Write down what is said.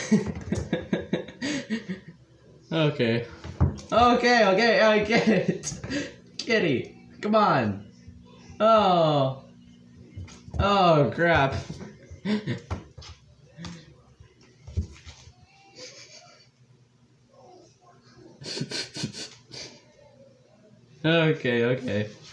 Okay. Okay, I get it. Kitty, come on. Oh. Oh, crap. Okay.